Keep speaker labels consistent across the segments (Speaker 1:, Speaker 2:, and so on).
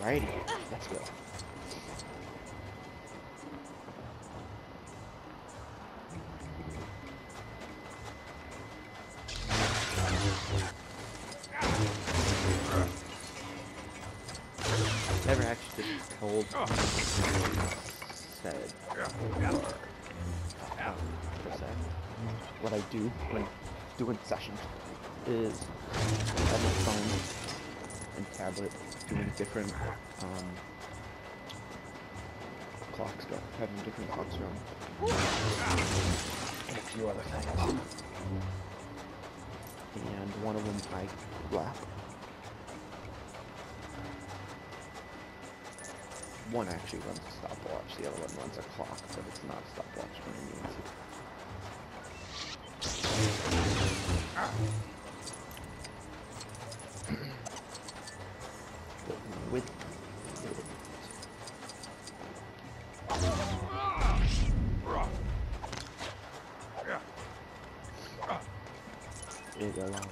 Speaker 1: Alrighty, let's go. Never actually told said per se. What I do when doing sessions is have my phone and tablet doing different clocks go, having different clocks run, and a few other things. And one of them I lap. One actually runs a stopwatch, the other one runs a clock, but it's not a stopwatch by any means. But with it allows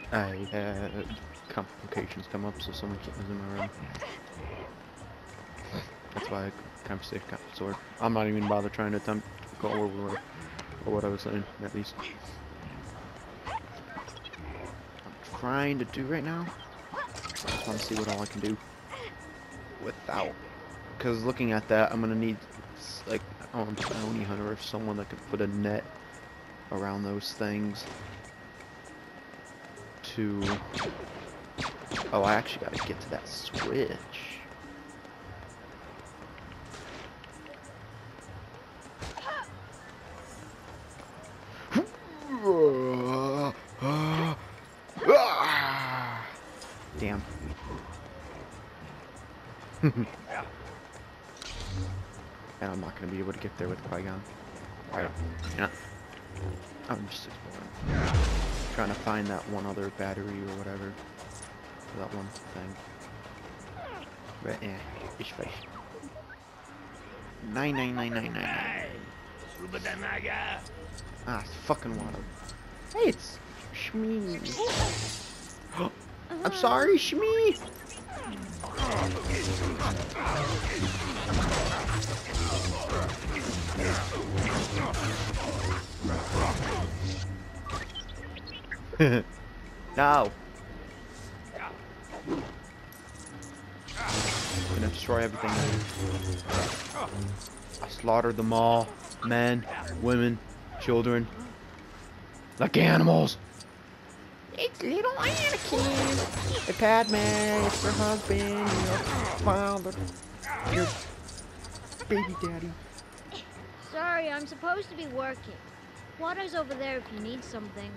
Speaker 1: I had complications come up, so someone was in my room. That's why I kind of safe got the sword. I'm not even bother trying to attempt to call where we were, or what I was saying, at least. I'm trying to do right now. I just want to see what all I can do without. Because looking at that, I'm gonna need like a bounty hunter or someone that could put a net around those things. To oh, I actually gotta get to that switch. Damn. And I'm not gonna be able to get there with Qui-Gon. Alright, yeah. I'm just exploring. Trying to find that one other battery or whatever. For that one thing. But it's fish. 99999. Ah, it's fucking water. Hey, it's Shmee. I'm sorry, Shmee. No. I'm gonna destroy everything. I slaughtered them all. Men, women, children. Like animals. It's little Anakin. Hey, Padme, it's your husband, your father, your baby daddy.
Speaker 2: Sorry, I'm supposed to be working. Water's over there if you need something.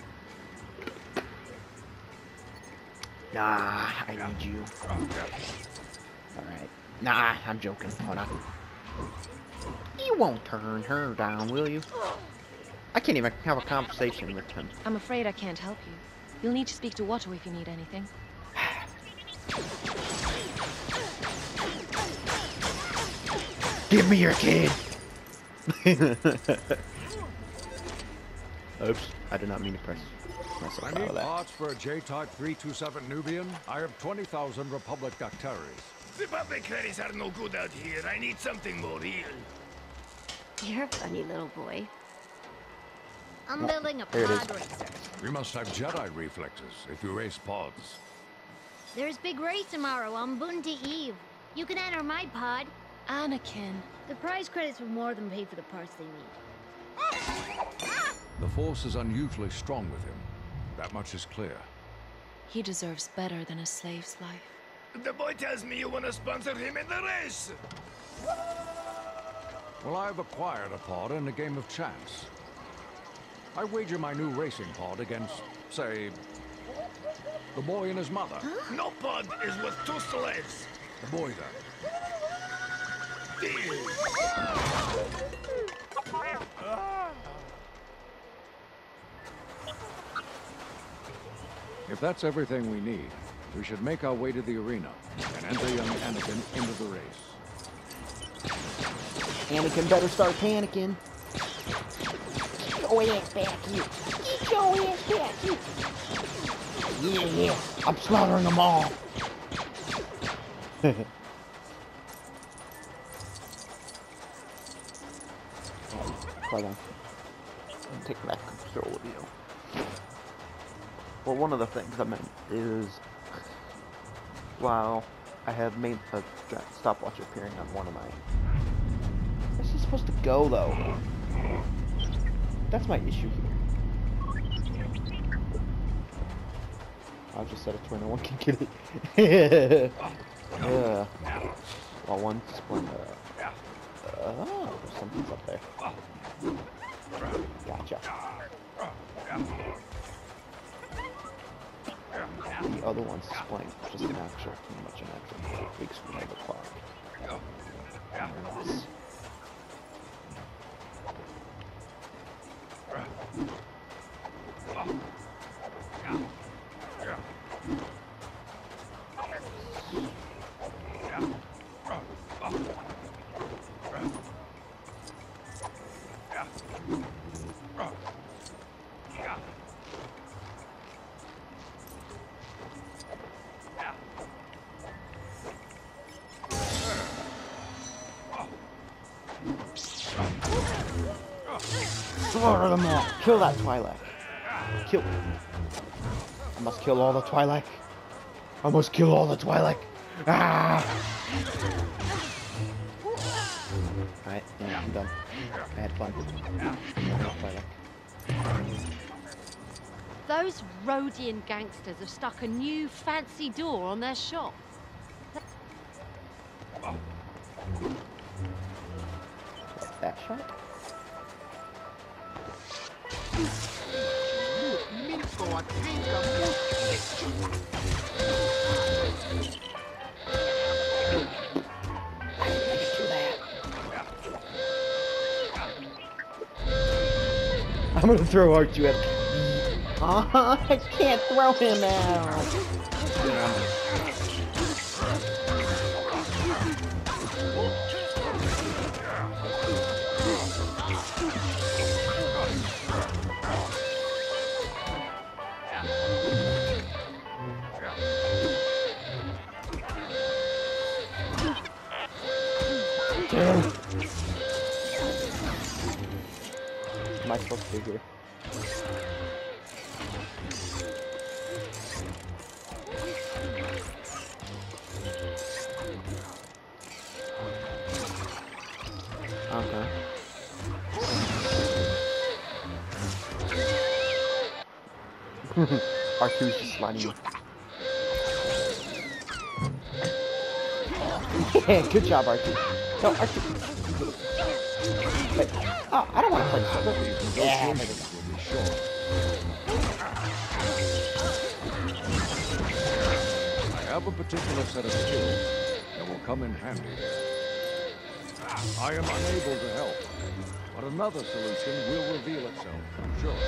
Speaker 1: Nah, I need you. Alright. Nah, I'm joking. Hold on. You won't turn her down, will you? I can't even have a conversation with him.
Speaker 3: I'm afraid I can't help you. You'll need to speak to Watto if you need anything.
Speaker 1: Give me your kid! Oops, I did not mean to press myself
Speaker 4: I
Speaker 1: out
Speaker 4: need
Speaker 1: of that.
Speaker 4: parts for a J-Type 327 Nubian. I have 20,000 Republic Dactaries.
Speaker 5: Republic credits are no good out here. I need something more real.
Speaker 6: You're a funny little boy.
Speaker 2: I'm building a
Speaker 1: There it is.
Speaker 2: pod racer.
Speaker 4: We must have Jedi reflexes if you race pods.
Speaker 2: There's big race tomorrow on Bunty Eve. You can enter my pod.
Speaker 3: Anakin.
Speaker 2: The prize credits will more than pay for the parts they need.
Speaker 4: The Force is unusually strong with him. That much is clear.
Speaker 3: He deserves better than a slave's life.
Speaker 5: The boy tells me you want to sponsor him in the race.
Speaker 4: Well, I've acquired a pod in a game of chance. I wager my new racing pod against, say, the boy and his mother.
Speaker 5: No pod is worth 2 slaves.
Speaker 4: The boy, then.
Speaker 5: Deal.
Speaker 4: If that's everything we need, we should make our way to the arena and enter young Anakin into the race.
Speaker 1: Anakin better start panicking. Get your ass back here. Get your ass back here. Yeah, I'm slaughtering them all. Hold on. I'll take back control of you. Well, one of the things I meant is, while I have made a stopwatch appearing on one of mine, where's he supposed to go, though? That's my issue here. I'll just set it to where no one can get it. Well, one splinter. Oh, something's up there. Gotcha. The other one's splaying, just an actual, pretty much an actual big screen of the clock. Nice. Slaughter them all. Kill that Twi'lek. Kill. I must kill all the Twi'lek. I must kill all the Twi'lek. Ah! Alright, yeah, I'm done. I had fun.
Speaker 6: Those Rhodian gangsters have stuck a new fancy door on their shop.
Speaker 1: That shot? I'm gonna throw R2 at him. I can't throw him out. Am I supposed to be here? Okay. R2's just sliding. Yeah, good job, R2. No, R2. Wait. Oh, I don't want to play solo. Yeah, there we go.
Speaker 4: I have a particular set of skills that will come in handy here. I am unable to help, but another solution will reveal itself, I'm sure.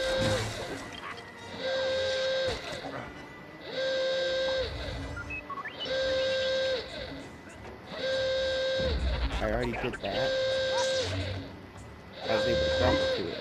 Speaker 1: I already did that. I was able to jump to it.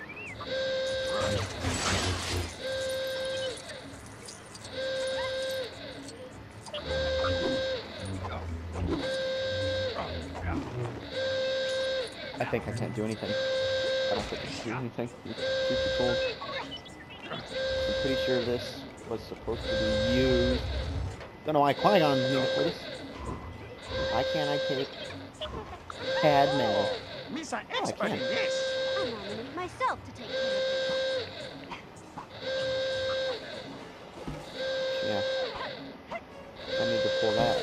Speaker 1: I think I can't do anything. I don't think I can do anything. Too cold. I'm pretty sure this was supposed to be used. Don't know why Qui-Gon needed for this. Why can't I take Padme?
Speaker 5: Misa
Speaker 1: Oh, I can.
Speaker 5: this.
Speaker 6: I nominate myself to take care
Speaker 1: Yeah. I need to pull that.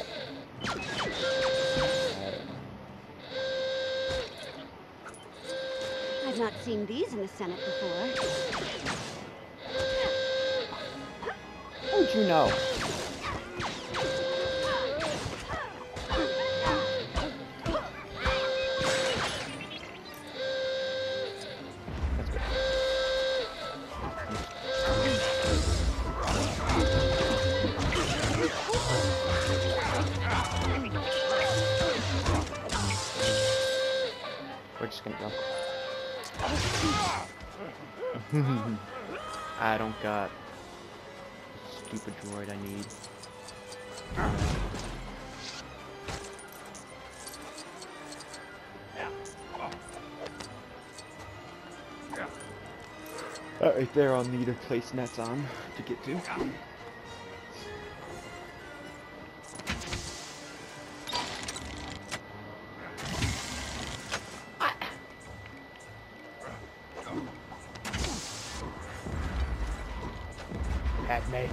Speaker 6: I've not seen these in the Senate before.
Speaker 1: How'd you know? That's good. We're just gonna go. I don't got the stupid droid I need. Right there, I'll need to place nets on to get to. Padme.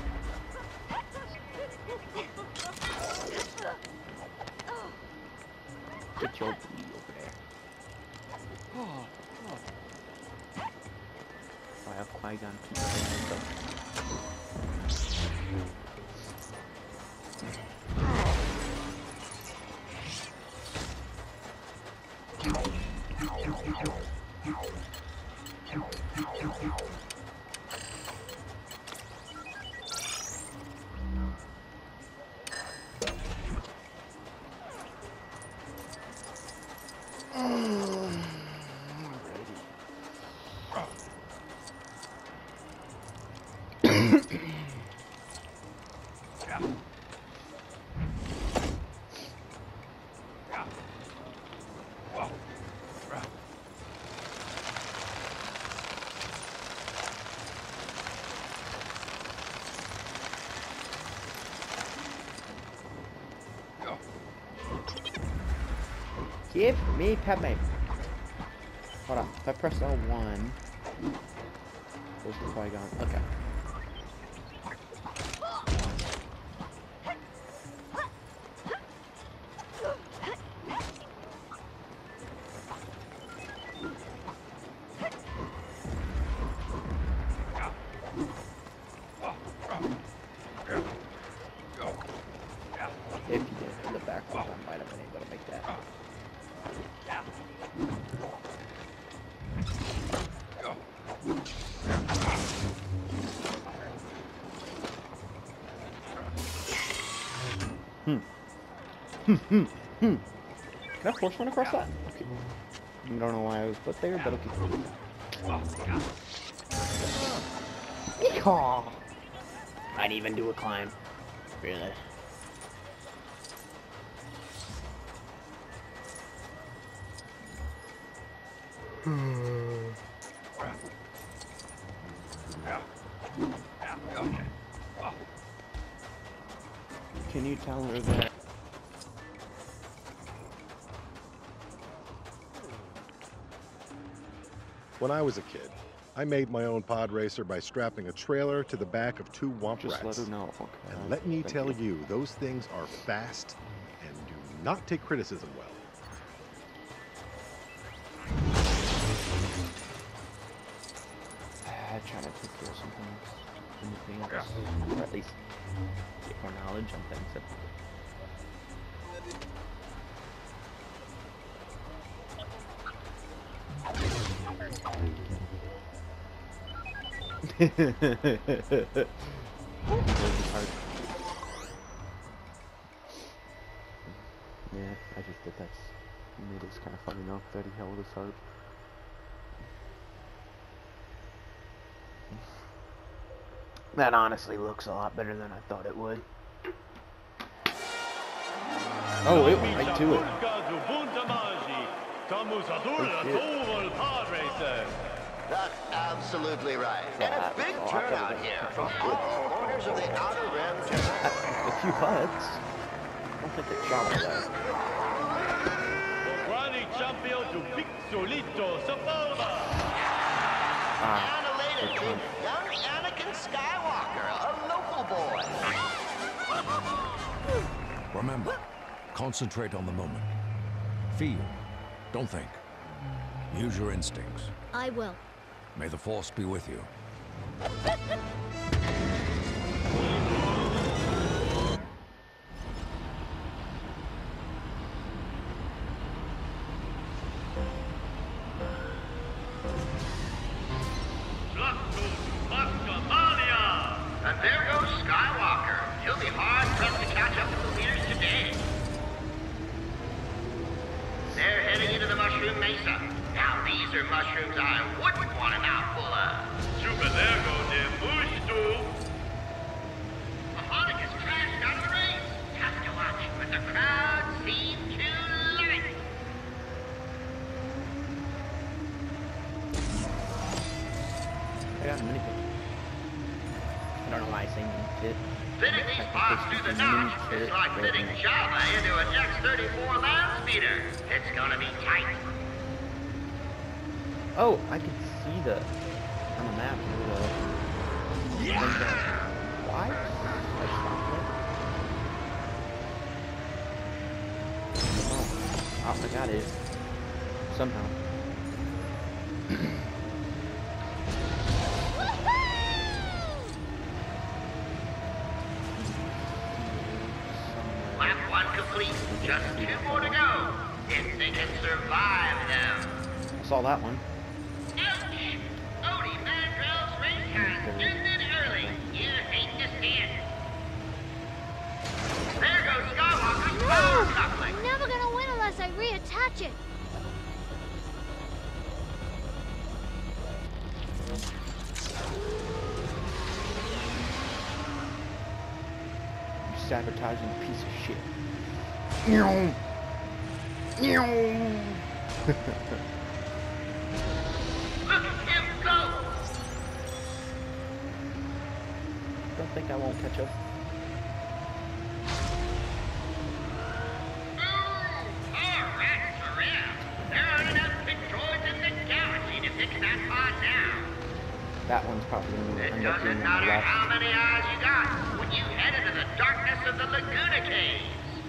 Speaker 1: Get your booty over there. I have Qui-Gon keep playing myself. Give me Padme. Hold on. If I press L1, goes to Qui-Gon. Okay. If you did the backwards, I might have been able to make that. Can I force run across that? Okay. I don't know why I was put there, but okay. Yeehaw! I'd even do a climb. Really? Can you tell her that?
Speaker 7: When I was a kid, I made my own pod racer by strapping a trailer to the back of 2 Womp
Speaker 1: Just
Speaker 7: Rats.
Speaker 1: let her know. Okay.
Speaker 7: And let me
Speaker 1: Thank
Speaker 7: tell you, those things are fast and do not take criticism well.
Speaker 1: I try to take care of some things. Anything else? Or at least get more knowledge on things that. Yeah, I just did that. It is kind of funny enough that he held his heart. That honestly looks a lot better than I thought it would. Oh, it went right to it.
Speaker 8: That's absolutely right. And a big turnout here from all corners of the Outer Rim.
Speaker 1: A few huts. I don't think they shot at that.
Speaker 8: And elated to young Anakin Skywalker, a local boy.
Speaker 4: Remember, concentrate on the moment. Feel, don't think. Use your instincts.
Speaker 2: I will.
Speaker 4: May the Force be with you.
Speaker 8: And there goes Skywalker. He'll be hard pressed to catch up with the leaders today. They're heading into the Mushroom Mesa. Now these are mushrooms I wouldn't want a mouthful of. Harmonicus crashed out of the race. Tough to watch, but the crowd seemed to love it.
Speaker 1: I got a mini pit. I don't know why I say mini pit.
Speaker 8: Fitting these parts through the notch is like fitting Java into an X-34 land speeder. It's gonna be tight.
Speaker 1: Oh, I can see the on the map. Why? I stopped it. Oh, I got it. Somehow.
Speaker 8: Lap 1 complete. Just 2 more to go. If they can survive them.
Speaker 1: I saw that one.
Speaker 8: Ouch! Odie Mandrell's race time ended early. You hate to see it. There goes Skywalker's power coupling.
Speaker 2: I'm never gonna win unless I reattach it.
Speaker 1: You sabotaging piece of shit.
Speaker 8: Look at him go!
Speaker 1: Don't think I won't catch up.
Speaker 8: Our rats are in.
Speaker 1: that one's probably going to
Speaker 8: It
Speaker 1: end up being
Speaker 8: doesn't
Speaker 1: on the
Speaker 8: matter
Speaker 1: left.
Speaker 8: how many eyes you got when you head into the darkness of the Laguna Caves.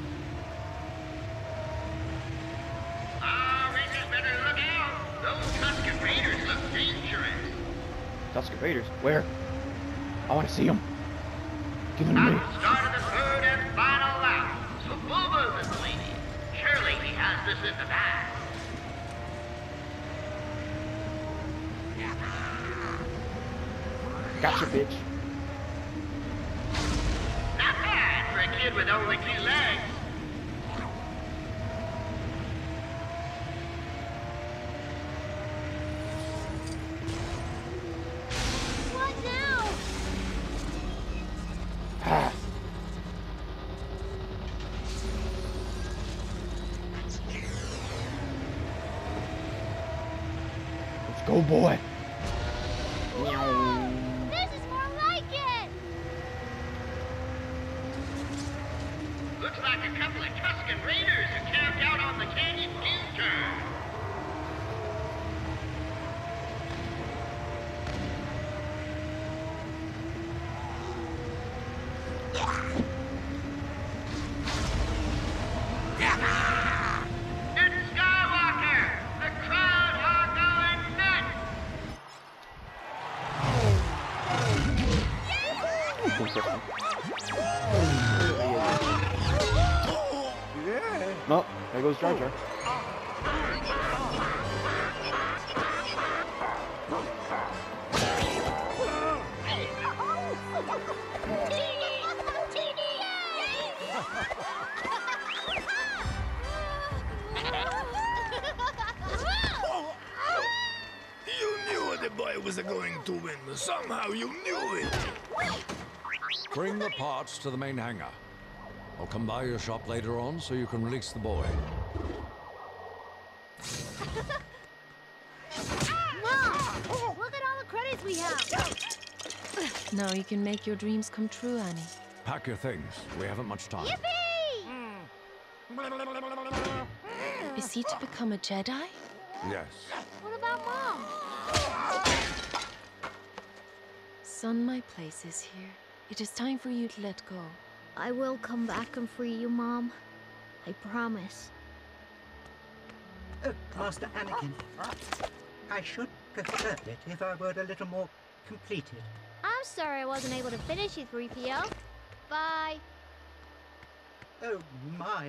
Speaker 8: Ah, Rangers better look out. Those Tuscan Raiders look dangerous.
Speaker 1: Tuscan Raiders? Where? I want to see them. Give them to me.
Speaker 8: At the start of the third and final lap. So move over, lady. Surely he has this in the bag.
Speaker 1: Gotcha, bitch.
Speaker 8: Not bad for a kid with only 2 legs.
Speaker 2: What now?
Speaker 1: Ah. Let's go, boy. Meow.
Speaker 2: This is more like it!
Speaker 8: Looks like a couple of Tuscan Raiders are camped out on the canyon U-turn. It's Skywalker! The crowd are going nuts!
Speaker 1: No, there goes Jar Jar.
Speaker 5: You knew the boy was going to win. Somehow you knew it.
Speaker 4: Bring the parts to the main hangar. I'll come by your shop later on so you can release the boy.
Speaker 2: Mom! Look at all the credits we have!
Speaker 3: Now you can make your dreams come true, Annie.
Speaker 4: Pack your things. We haven't much time.
Speaker 2: Yippee!
Speaker 3: Is he to become a Jedi?
Speaker 4: Yes.
Speaker 2: What about Mom?
Speaker 3: Son, my place is here. It is time for you to let go.
Speaker 2: I will come back and free you, Mom. I promise.
Speaker 9: Oh, Master Anakin. I should prefer it if I were a little more completed.
Speaker 2: I'm sorry I wasn't able to finish you, 3PO. Bye.
Speaker 9: Oh, my.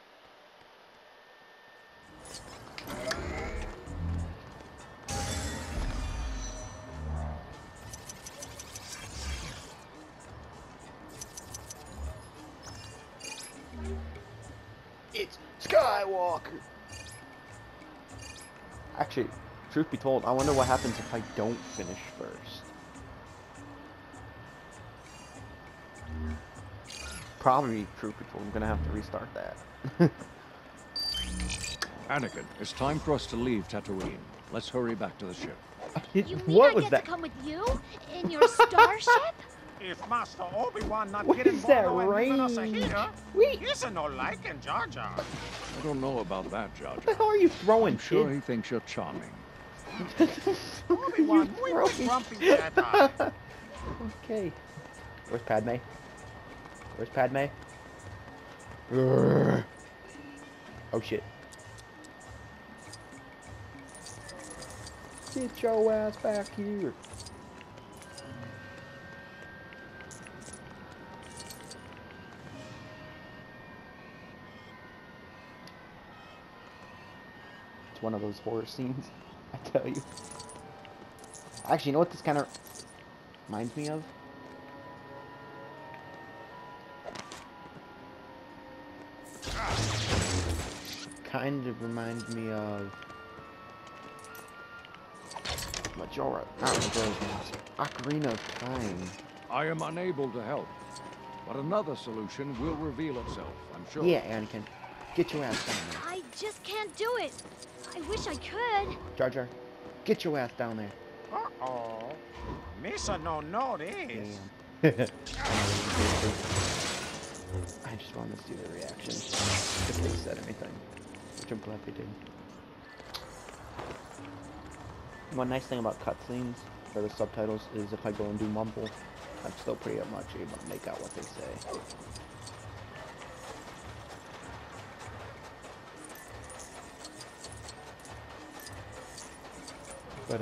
Speaker 1: It's Skywalker. Actually, truth be told, I wonder what happens if I don't finish first. Probably, truth be told, I'm gonna have to restart that.
Speaker 4: Anakin, it's time for us to leave Tatooine. Let's hurry back to the ship.
Speaker 2: You mean
Speaker 1: What
Speaker 2: I
Speaker 1: was
Speaker 2: get
Speaker 1: that?
Speaker 2: to come with you? In your starship?
Speaker 10: If Master Obi-Wan not
Speaker 1: What
Speaker 10: getting
Speaker 1: is that
Speaker 10: Bono and giving us a
Speaker 1: range?
Speaker 10: heater,
Speaker 1: Wait.
Speaker 10: he's a no liking Jar Jar.
Speaker 4: I don't know about that, Jar
Speaker 1: What the
Speaker 4: Jar.
Speaker 1: hell are you throwing,
Speaker 4: I'm sure
Speaker 1: kid?
Speaker 4: he thinks you're charming.
Speaker 10: Obi-Wan, we
Speaker 1: throwing?
Speaker 10: big grumpy Jedi.
Speaker 1: Okay. Where's Padme? Where's Padme? Urgh. Oh shit. Get your ass back here. It's one of those horror scenes, I tell you. Actually, you know what this kind of reminds me of? Kind of reminds me of Majora, not Majora's Mask, Ocarina of Time.
Speaker 4: I am unable to help, but another solution will reveal itself, I'm sure.
Speaker 1: Yeah, Anakin, get your ass down there.
Speaker 2: I just can't do it. I wish I could.
Speaker 1: Jar Jar, get your ass down there.
Speaker 10: Uh-oh. Misa no know this.
Speaker 1: Damn. I just wanted to see their reaction if they said anything, which I'm glad they did. One nice thing about cutscenes for the subtitles is if I go and do mumble, I'm still pretty much able to make out what they say. But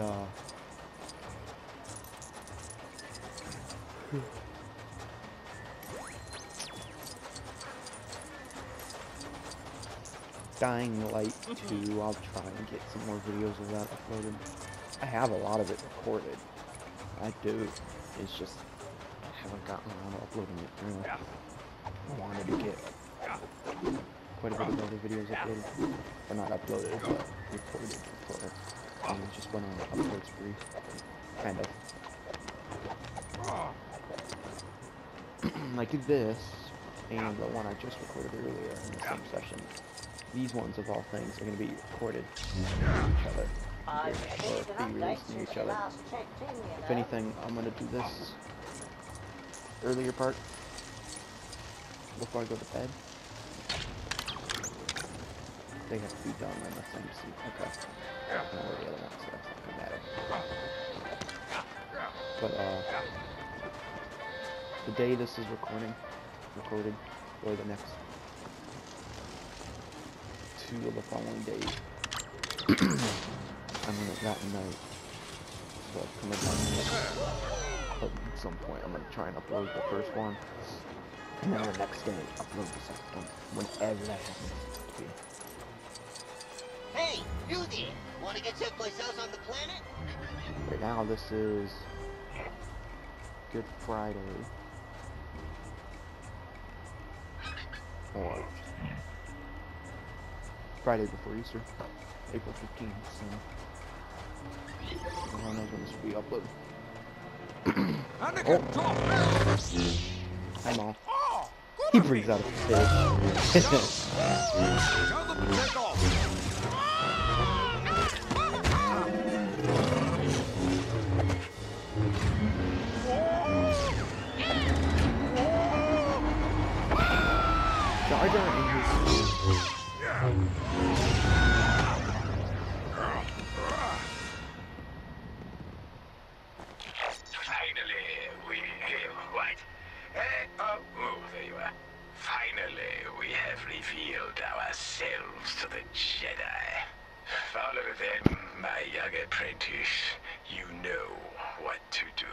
Speaker 1: Dying Light 2, I'll try and get some more videos of that uploaded. I have a lot of it recorded. I do. It's just I haven't gotten around to uploading it through. I wanted to get quite a bit of other videos uploaded. Or not uploaded, but recorded for it. And it just went on an upload spree. Kind of. Like this, and the one I just recorded earlier in the same session. These ones, of all things, are going to be recorded near each other. Or be released near each other. If anything, I'm going to do this earlier part before I go to bed. They have to be done in the same seat. Okay. I don't know where the other one, so that's not going to matter. But, the day this is recorded, or the next 2 of the following days, I'm going to that night. So I'll come up on at some point. I'm going to try and upload the first one, and then the next day upload the second one, whenever that happens to be.
Speaker 11: Hey, you there! Want to get someplace else on the planet?
Speaker 1: Right now, this is Good Friday. Or Friday before Easter, April 15th, so no one knows when this will be uploaded. Hi, Mom. He brings out a fish.
Speaker 4: Tell them to take off.
Speaker 1: Jar Jar and his...
Speaker 8: Finally, what? There you are. Finally, we have revealed ourselves to the Jedi. Follow them, my young apprentice. You know what to do.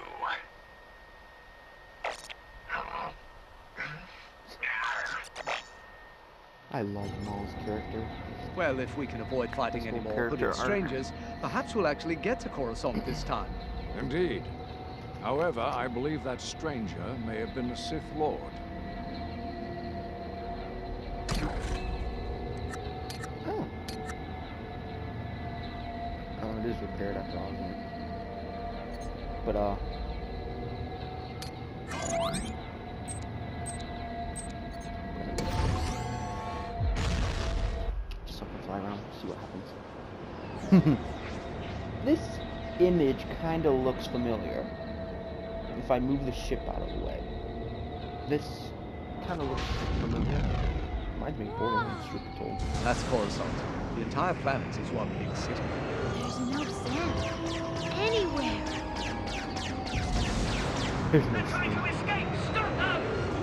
Speaker 1: I love Maul's character.
Speaker 12: Well, if we can avoid fighting any more hooded strangers, perhaps we'll actually get to Coruscant this time.
Speaker 4: Indeed. However, I believe that stranger may have been a Sith Lord.
Speaker 1: Oh. Oh, it is repaired after all, isn't it? But, just up and fly around, see what happens. This image kind of looks familiar. If I move the ship out of the way. This kind of looks familiar. Reminds me of Borderlands, truth be told.
Speaker 12: That's Coruscant. The entire planet is one big city.
Speaker 2: There's no sand anywhere.
Speaker 1: There's no sand.
Speaker 8: To escape! Stop now!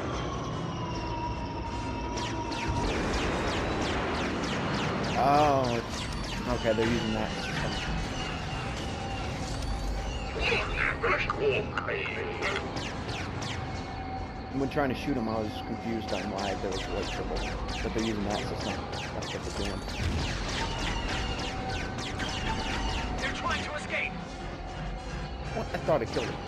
Speaker 1: Oh, it's... Okay, they're using that. When trying to shoot them, I was confused on why there was light trouble. But they're using that system. That's what they're doing.
Speaker 8: They're trying to escape!
Speaker 1: What? I thought it killed him.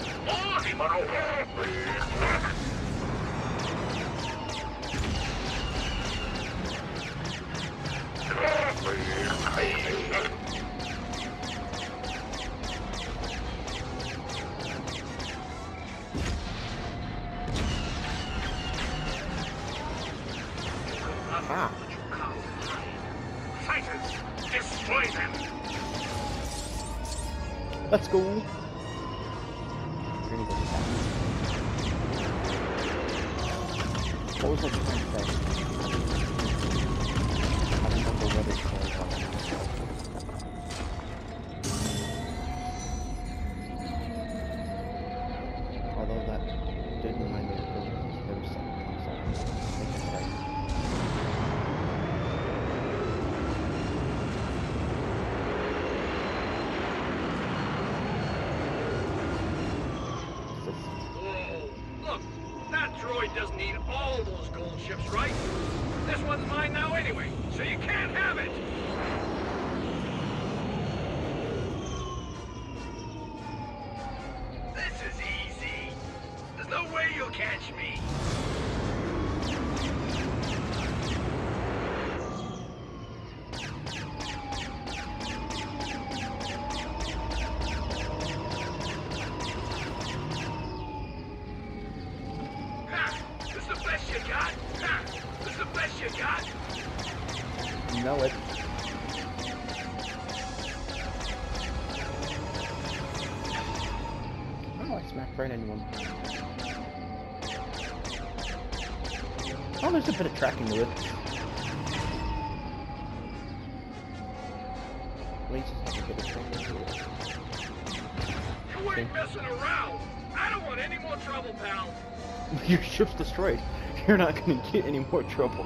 Speaker 1: Ah.
Speaker 8: Fighters, destroy them!
Speaker 1: Let's go. We're gonna go back. What was I trying to say? I don't remember what it's called. Frighten anyone. Oh, there's a bit of tracking to it. Laces have a bit of tracking to it.
Speaker 5: You ain't messing around! I don't want any more trouble, pal!
Speaker 1: Your ship's destroyed. You're not gonna get any more trouble.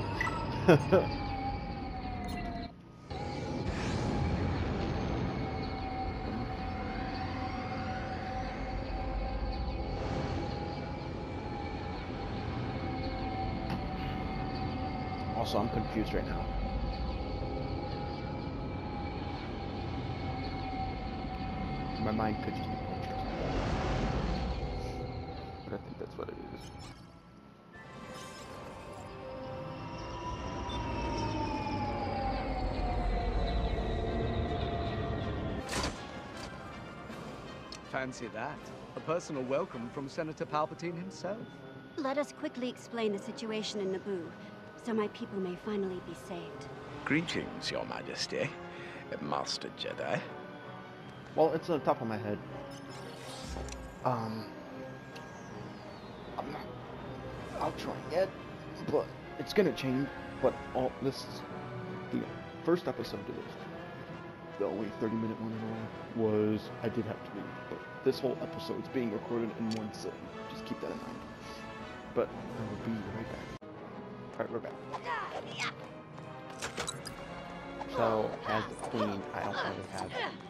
Speaker 1: Also, I'm confused right now. My mind could just be punched. But I think that's what it is.
Speaker 12: Fancy that. A personal welcome from Senator Palpatine himself.
Speaker 13: Let us quickly explain the situation in Naboo, so my people may finally be saved.
Speaker 8: Greetings, Your Majesty, Master Jedi.
Speaker 1: Well, it's on top of my head. I'll try it, but it's gonna change. But all this is the first episode of this. The only 30-minute one and all was I did have to leave, but this whole episode's being recorded in one sitting. Just keep that in mind. But I will be right back. Alright, we're back. So, as the queen, I also have.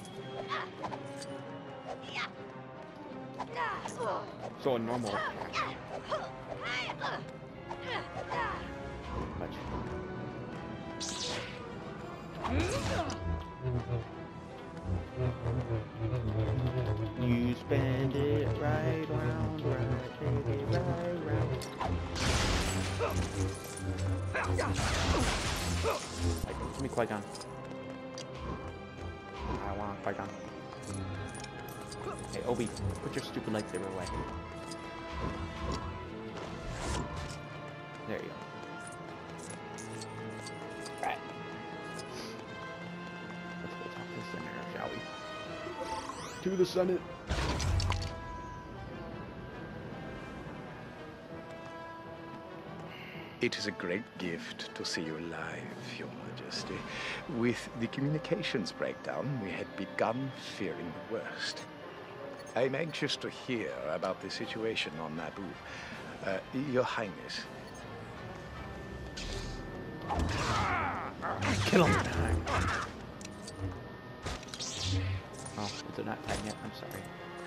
Speaker 1: So a normal attack. Much. You spend it right round, right, take it right round. Give me Qui-Gon. I want Qui-Gon. Hey, Obi, put your stupid lightsaber away. There you go. Alright. Let's go talk to the Senator, shall we? To the Senate!
Speaker 8: It is a great gift to see you alive, Your Majesty. With the communications breakdown, we had begun fearing the worst. I'm anxious to hear about the situation on Naboo. Your Highness.
Speaker 1: Kill him! Oh, they're not tagging yet. I'm sorry.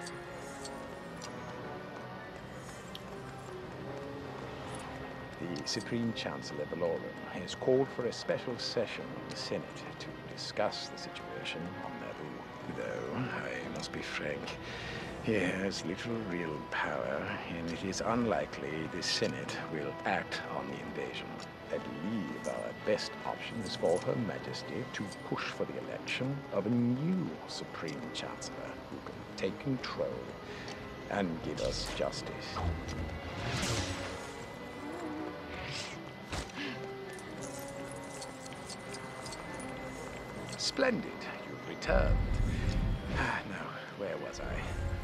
Speaker 8: The Supreme Chancellor Valorum has called for a special session of the Senate to discuss the situation on Naboo. Though, I must be frank, he has little real power, and it is unlikely the Senate will act on the invasion. I believe our best option is for Her Majesty to push for the election of a new Supreme Chancellor who can take control and give us justice. Splendid, you've returned. Now, where was I?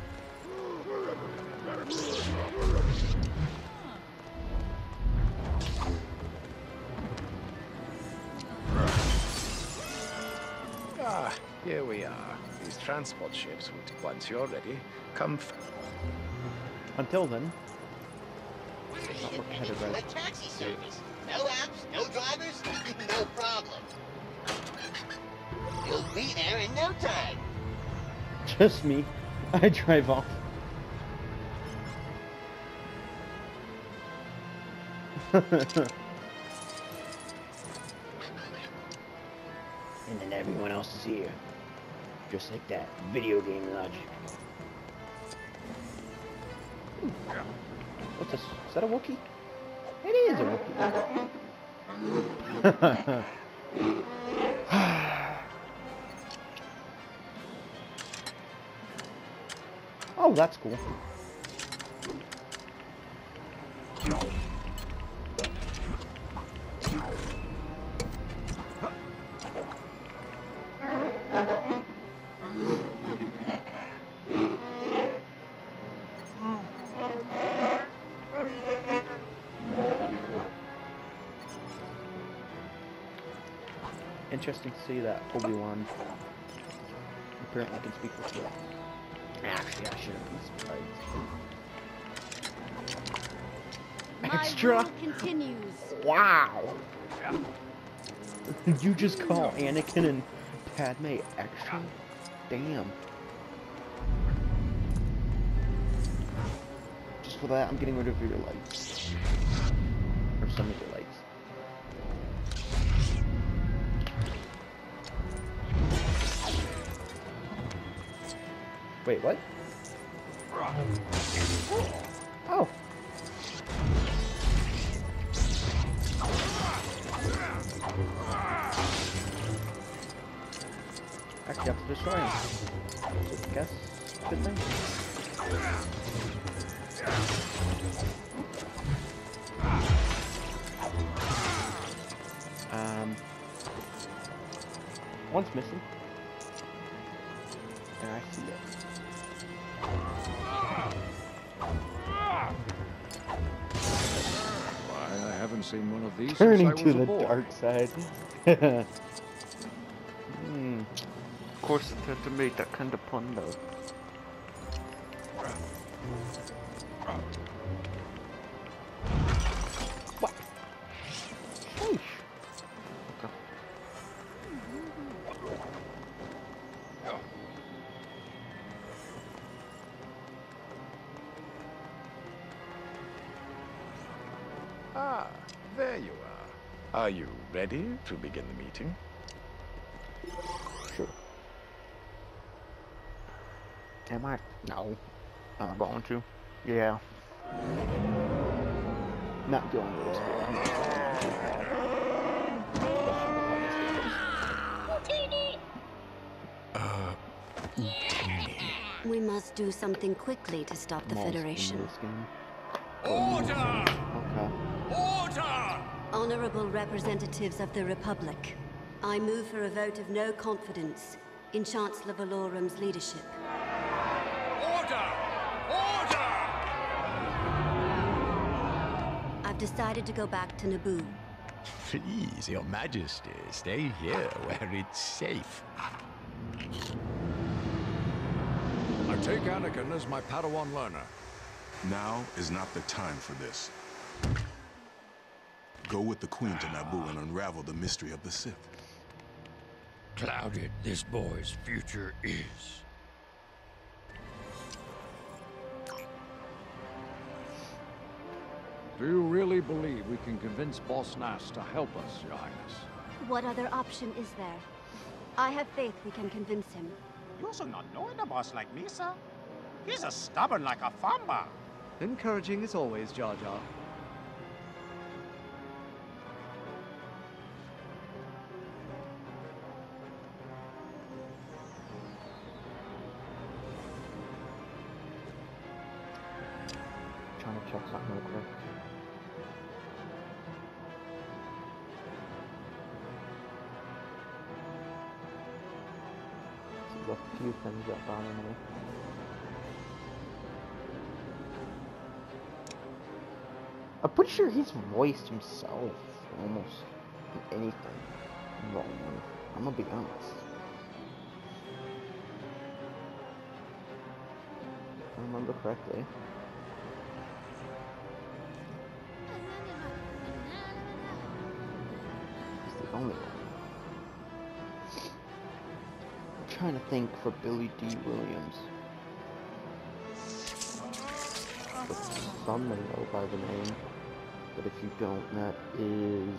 Speaker 8: Here we are. These transport ships would, once you're ready, come.
Speaker 1: Until then,
Speaker 11: A taxi service. No apps, no drivers, no problem. You'll be there in no time.
Speaker 1: Just me. I drive off. And then everyone else is here. Just like that. Video game logic. Ooh. What's this? Is that a Wookiee? It is a Wookiee. Oh, that's cool. interesting to see that Obi-Wan apparently can speak with you. Actually, I shouldn't be surprised. Extra?
Speaker 13: My rule continues.
Speaker 1: Wow! Did you just call Anakin and Padme extra? Damn. Just for that, I'm getting rid of your lights. Or some of your lights. Wait, what? Oh. Actually, I have to destroy him. So I guess, good thing. One's missing. And I see it.
Speaker 4: Why, I haven't seen one of these
Speaker 1: Turning
Speaker 4: since I
Speaker 1: to
Speaker 4: was a
Speaker 1: the
Speaker 4: boy.
Speaker 1: dark side. Of course, it had to make that kind of pun, though. What? Sheesh. Okay.
Speaker 8: Ah, there you are. Are you ready to begin the meeting?
Speaker 1: Sure. Am I? No. I'm going to. Yeah. Not going with this.
Speaker 13: We must do something quickly to stop the Federation.
Speaker 5: Order!
Speaker 1: Okay.
Speaker 5: Order!
Speaker 13: Honorable representatives of the Republic, I move for a vote of no confidence in Chancellor Valorum's leadership.
Speaker 5: Order! Order!
Speaker 13: I've decided to go back to Naboo.
Speaker 14: Please, Your Majesty, stay here where it's safe.
Speaker 4: I take Anakin as my Padawan learner.
Speaker 15: Now is not the time for this. Go with the Queen to Naboo and unravel the mystery of the Sith.
Speaker 16: Clouded this boy's future is.
Speaker 4: Do you really believe we can convince Boss Nass to help us, Your Highness?
Speaker 13: What other option is there? I have faith we can convince him.
Speaker 10: You also not knowing the boss like me, sir. He's as stubborn like a famba.
Speaker 12: Encouraging as always, Jar Jar.
Speaker 1: Trying to check something real quick. There's a few things that bother me. I'm pretty sure he's voiced himself almost in anything wrong. I'm gonna be honest. If I remember correctly. He's the only one. I'm trying to think for Billy D. Williams. Some may know by the name, but if you don't, that is...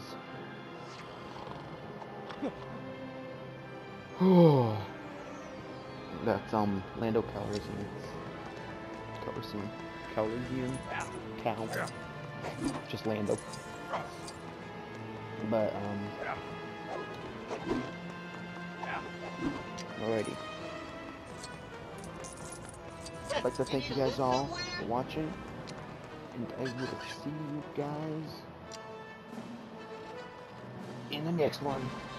Speaker 1: That's, Lando Calrissian. Cal. Just Lando. But, alrighty. I'd like to thank you guys all for watching. And I will see you guys in the next one.